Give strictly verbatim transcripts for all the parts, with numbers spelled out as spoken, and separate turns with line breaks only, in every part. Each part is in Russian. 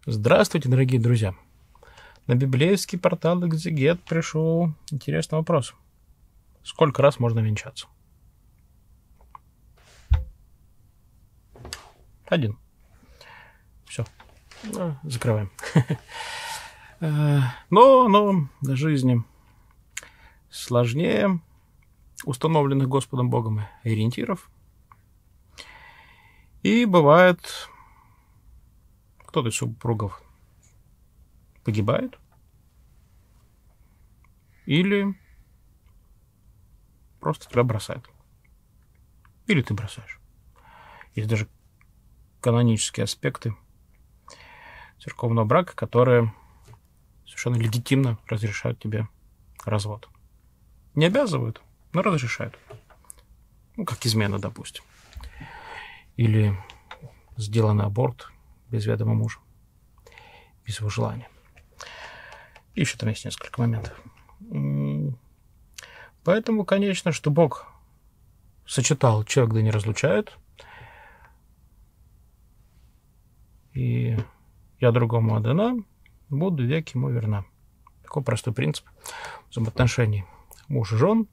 Здравствуйте, дорогие друзья! На библейский портал Экзегет пришел интересный вопрос. Сколько раз можно венчаться? Один. Все. Ну, закрываем. Но, но в жизни сложнее установленных Господом Богом ориентиров. И бывает, кто-то из супругов погибает, или просто тебя бросает. Или ты бросаешь. Есть даже канонические аспекты церковного брака, которые совершенно легитимно разрешают тебе развод. Не обязывают, но разрешают. Ну, как измена, допустим. Или сделанный аборт без ведома мужа, без его желания. И еще там есть несколько моментов. Поэтому, конечно, что Бог сочетал, человек да не разлучают. И я другому отдана, буду век ему верна. Такой простой принцип взаимоотношений муж и жен.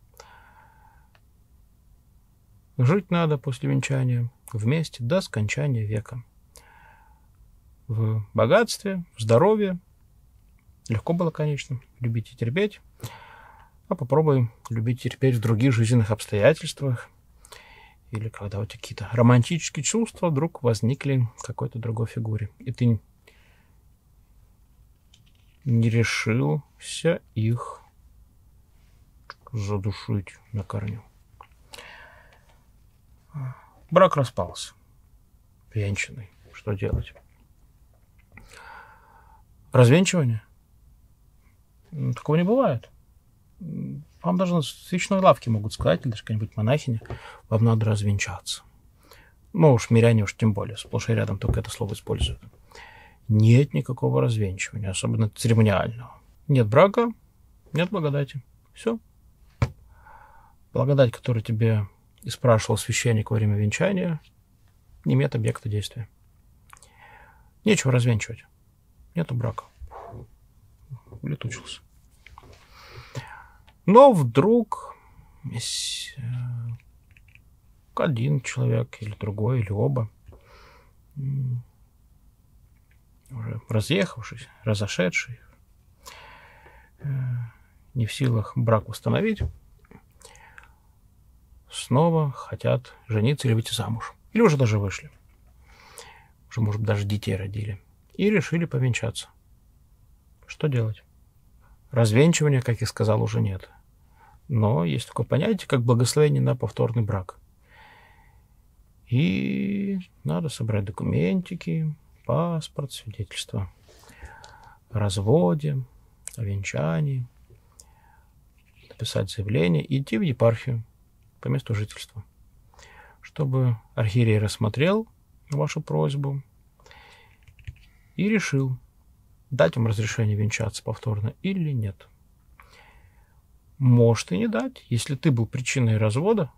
Жить надо после венчания вместе до скончания века. В богатстве, в здоровье. Легко было, конечно, любить и терпеть. А попробуй любить и терпеть в других жизненных обстоятельствах. Или когда у тебя какие-то романтические чувства вдруг возникли в какой-то другой фигуре. И ты не решился их задушить на корню. Брак распался. Венчанный. Что делать? Развенчивание? Такого не бывает. Вам даже в свечной лавке могут сказать, или даже какая-нибудь монахиня, вам надо развенчаться. Ну уж миряне уж тем более, сплошь и рядом только это слово используют. Нет никакого развенчивания, особенно церемониального. Нет брака, нет благодати. Все. Благодать, которую тебе и спрашивал священник во время венчания, не имеет объекта действия. Нечего развенчивать. Нету брака. Улетучился. Но вдруг один человек, или другой, или оба, уже разъехавшись, разошедший, не в силах брак восстановить, снова хотят жениться или выйти замуж. Или уже даже вышли. Уже, может быть, даже детей родили. И решили повенчаться. Что делать? Развенчивания, как я сказал, уже нет. Но есть такое понятие, как благословение на повторный брак. И надо собрать документики, паспорт, свидетельство о разводе, о венчании, написать заявление и идти в епархию по месту жительства, чтобы архиерей рассмотрел вашу просьбу и решил, дать вам разрешение венчаться повторно или нет. Может и не дать. Если ты был причиной развода,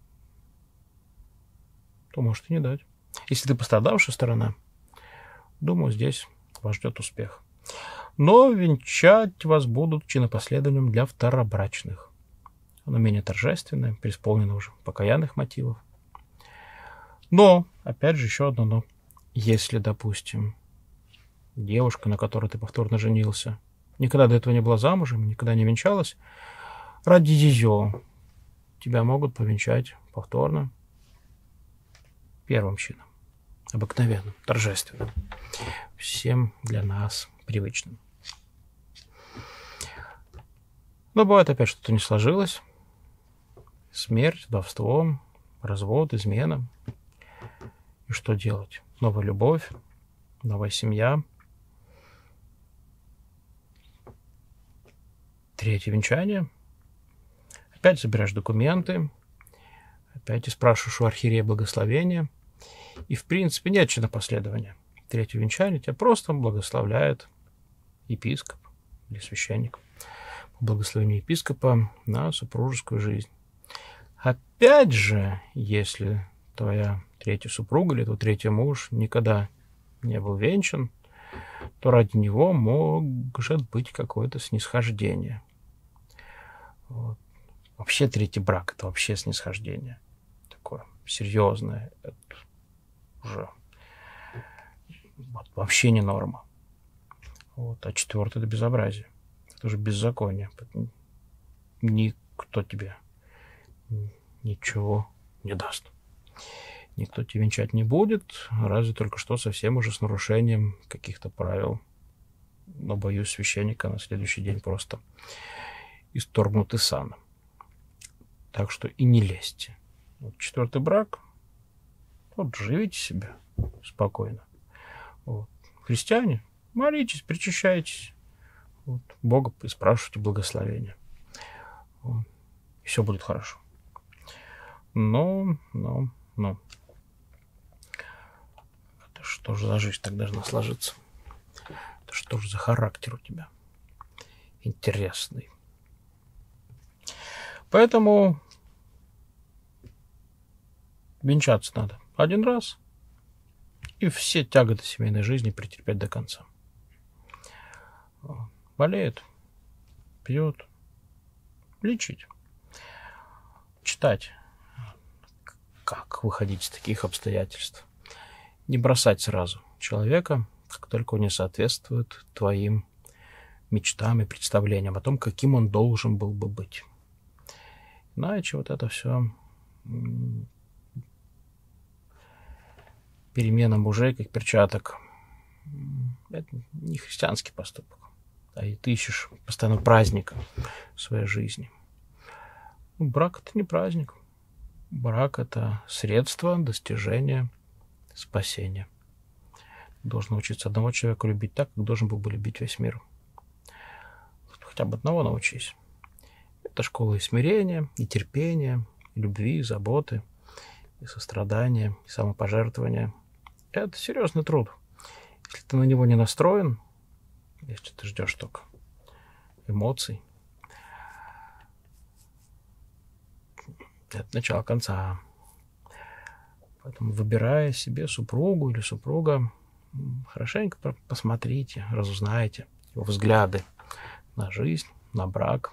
то может и не дать. Если ты пострадавшая сторона, думаю, здесь вас ждет успех. Но венчать вас будут чинопоследованием для второбрачных. Оно менее торжественное, преисполнено уже покаянных мотивов. Но, опять же, еще одно но. Если, допустим, девушка, на которой ты повторно женился, никогда до этого не была замужем, никогда не венчалась, ради ее тебя могут повенчать повторно первым чином, обыкновенным, торжественным, всем для нас привычным. Но бывает опять что-то не сложилось. Смерть, вдовство, развод, измена. И что делать? Новая любовь, новая семья. Третье венчание. Опять забираешь документы. Опять и спрашиваешь у архиерея благословения. И, в принципе, нет чинопоследования. Третье венчание тебя просто благословляет епископ или священник. По благословению епископа на супружескую жизнь. Опять же, если твоя третья супруга или твой третий муж никогда не был венчан, то ради него может быть какое-то снисхождение. Вот. Вообще третий брак — это вообще снисхождение. Такое серьезное. Это уже вот, вообще не норма. Вот. А четвертый — это безобразие. Это уже беззаконие. Никто тебе ничего не даст. Никто тебя венчать не будет, разве только что совсем уже с нарушением каких-то правил. Но, боюсь, священника на следующий день просто исторгнут из сана. Так что и не лезьте. Вот четвертый брак, вот живите себе спокойно. Вот. Христиане, молитесь, причащайтесь. Вот. Бога спрашивайте благословения. Вот. И все будет хорошо. Но, но, но. Это что же за жизнь так должна сложиться? Это что же за характер у тебя? Интересный. Поэтому венчаться надо один раз и все тяготы семейной жизни претерпеть до конца. Болеет, пьет, лечить, читать, как выходить из таких обстоятельств. Не бросать сразу человека, как только он не соответствует твоим мечтам и представлениям о том, каким он должен был бы быть. Иначе вот это все перемена мужей, как перчаток, это не христианский поступок. А и ты ищешь постоянно праздника в своей жизни. Ну, брак — это не праздник. Брак — это средство достижения спасения. Ты должен научиться одного человека любить так, как должен был бы любить весь мир. Хотя бы одного научись. Это школа и смирения, и терпения, и любви, и заботы, и сострадания, и самопожертвования. Это серьезный труд. Если ты на него не настроен, если ты ждешь только эмоций, это начало конца. Поэтому, выбирая себе супругу или супруга, хорошенько посмотрите, разузнайте его взгляды на жизнь, на брак.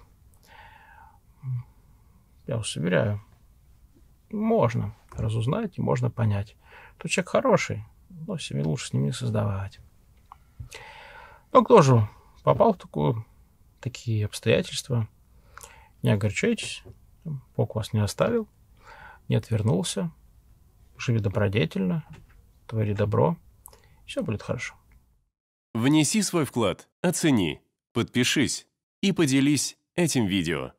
Я вас уверяю, можно разузнать и можно понять. Тот человек хороший, но семьи лучше с ним не создавать. Но кто же попал в такую, такие обстоятельства? Не огорчайтесь, Бог вас не оставил, не отвернулся. Живи добродетельно, твори добро, все будет хорошо.
Внеси свой вклад, оцени, подпишись и поделись этим видео.